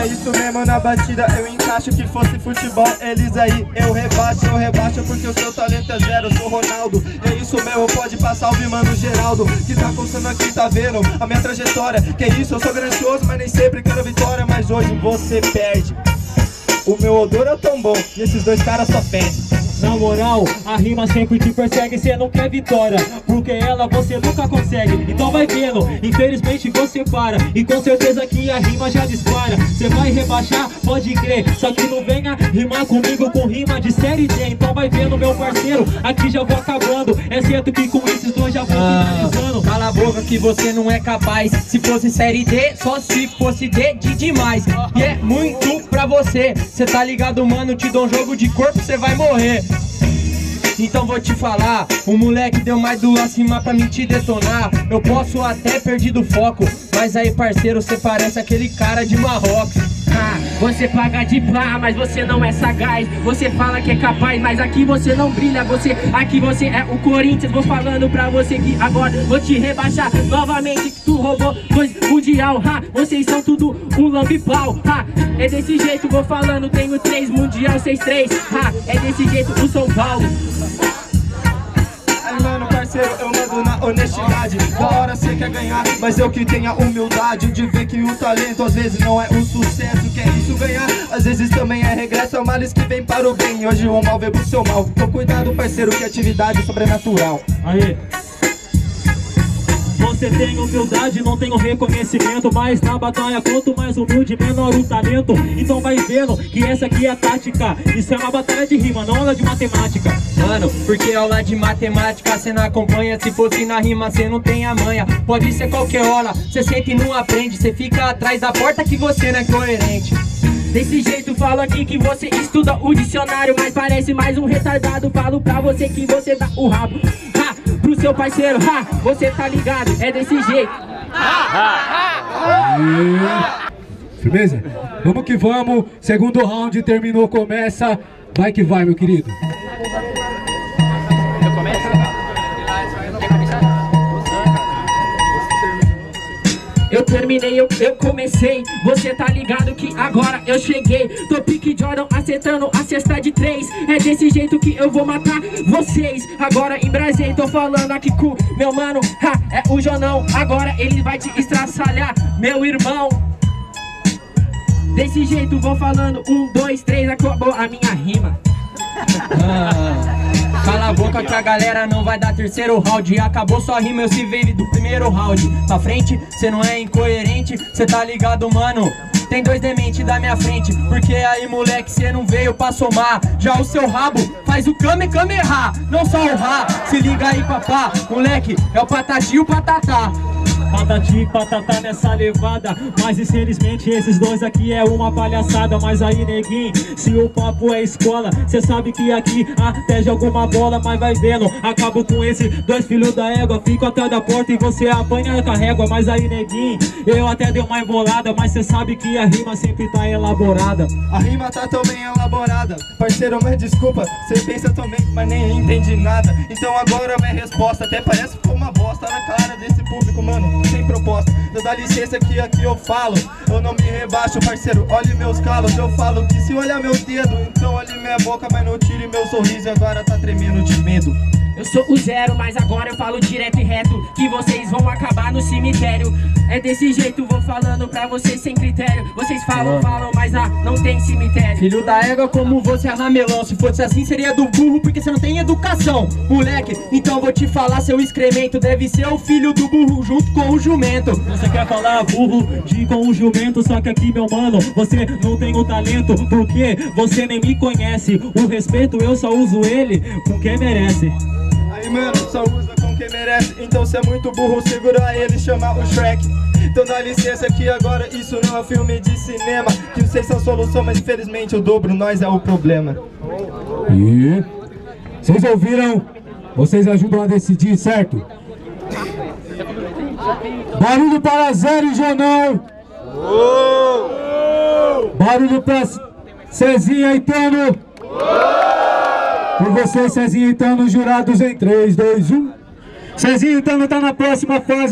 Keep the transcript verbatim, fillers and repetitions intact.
É isso mesmo, na batida eu encaixo. Que fosse futebol, eles aí eu rebaixo, eu rebaixo porque o seu talento é zero. Eu sou Ronaldo, é isso mesmo, pode passar o mano Geraldo que tá contando aqui, tá vendo a minha trajetória. Que isso, eu sou grandioso, mas nem sempre quero vitória. Mas hoje você perde. O meu odor é tão bom e esses dois caras só pedem. Na moral, a rima sempre te persegue, cê não quer vitória, porque ela você nunca consegue. Então vai vendo, infelizmente você para, e com certeza que a rima já dispara. Cê vai rebaixar, pode crer, só que não venha rimar comigo com rima de série D. Então vai vendo, meu parceiro, aqui já vou acabando. É certo que com esses dois já vou ah, finalizando. Cala a boca que você não é capaz. Se fosse série D, só se fosse D de demais. E é muito pra você, cê tá ligado, mano, te dou um jogo de corpo, cê vai morrer. Então vou te falar, o moleque deu mais do acima pra mim te detonar. Eu posso até perder do foco, mas aí parceiro, você parece aquele cara de Marrocos. Ah, você paga de plá, mas você não é sagaz. Você fala que é capaz, mas aqui você não brilha. Você, aqui você é o Corinthians. Vou falando pra você que agora vou te rebaixar novamente. Que tu roubou dois mundial, ha, vocês são tudo um lambipau, ha. É desse jeito, vou falando, tenho três mundial, seis três, ha. É desse jeito o São Paulo. Ai mano, parceiro, eu mando na honestidade. Da hora cê quer ganhar, mas eu que tenho a humildade de ver que o talento às vezes não é o sucesso. Que é isso ganhar, às vezes também é regresso. É o males que vem para o bem, hoje o mal veio pro seu mal. Então cuidado, parceiro, que atividade sobrenatural. Aí. Você tem humildade, não tem o reconhecimento, mas na batalha quanto mais humilde, menor o talento. Então vai vendo que essa aqui é a tática. Isso é uma batalha de rima, não aula de matemática. Mano, porque aula de matemática cê não acompanha. Se fosse na rima cê não tem a manha. Pode ser qualquer hora, cê sente e não aprende. Cê fica atrás da porta que você não é coerente. Desse jeito falo aqui que você estuda o dicionário, mas parece mais um retardado. Falo pra você que você dá o rabo, ha, pro seu parceiro, ha, você tá ligado, é desse jeito. E... Firmeza? Vamos que vamos, segundo round terminou, começa. Vai que vai, meu querido. Eu começo? Quer começar? Eu terminei, eu, eu comecei. Você tá ligado que agora eu cheguei. Tô pique Jordan acertando a cesta de três. É desse jeito que eu vou matar vocês. Agora embrasei, tô falando aqui com meu mano, ha, é o Jonão. Agora ele vai te estraçalhar, meu irmão. Desse jeito vou falando, um, dois, três, acabou a minha rima. Ah, cala a boca que a galera não vai dar terceiro round. Acabou sua rima, eu se veio do primeiro round. Pra frente, cê não é incoerente, cê tá ligado, mano? Tem dois dementes da minha frente, porque aí moleque cê não veio pra somar. Já o seu rabo faz o kame kame errar, não só o rá. Se liga aí papá, moleque é o patati e o patatá. Patati e patatá nessa levada, mas infelizmente esses dois aqui é uma palhaçada. Mas aí neguinho, se o papo é escola, cê sabe que aqui até joga uma bola. Mas vai vendo, acabo com esses dois filhos da égua. Fico até da porta e você apanha com a régua. Mas aí neguinho, eu até dei uma embolada, mas cê sabe que a rima sempre tá elaborada. A rima tá tão bem elaborada, parceiro, mas desculpa, cê pensa também, mas nem entende nada. Então agora minha resposta até parece que foi uma bosta na cara desse público, mano, sem proposta. Eu dá licença que aqui eu falo, eu não me rebaixo, parceiro, olhe meus calos. Eu falo que se olhar meu dedo, então olhe minha boca, mas não tire meu sorriso. E agora tá tremendo de medo. Eu sou o zero, mas agora eu falo direto e reto, que vocês vão acabar no cemitério. É desse jeito, vou falando pra vocês sem critério. Vocês falam, falam, mas ah, não tem cemitério. Filho da égua como você é ramelão. Se fosse assim seria do burro, porque você não tem educação, moleque. Então vou te falar, seu excremento deve ser o filho do burro junto com o jumento. Você quer falar burro de com o jumento, só que aqui meu mano, você não tem o talento, porque você nem me conhece. O respeito eu só uso ele com quem merece. Aí mano, só usa com quem merece. Então cê é muito burro, segura ele e chama o Shrek. Então dá licença que agora isso não é filme de cinema, que vocês são a solução, mas infelizmente o dobro, nós é o problema. E vocês ouviram? Vocês ajudam a decidir, certo? Barulho para zero, Jonão. Barulho para Cezinha e Tano. Por vocês, Cezinha e Tano, jurados em três, dois, um. Cezinha e Tano tá na próxima fase.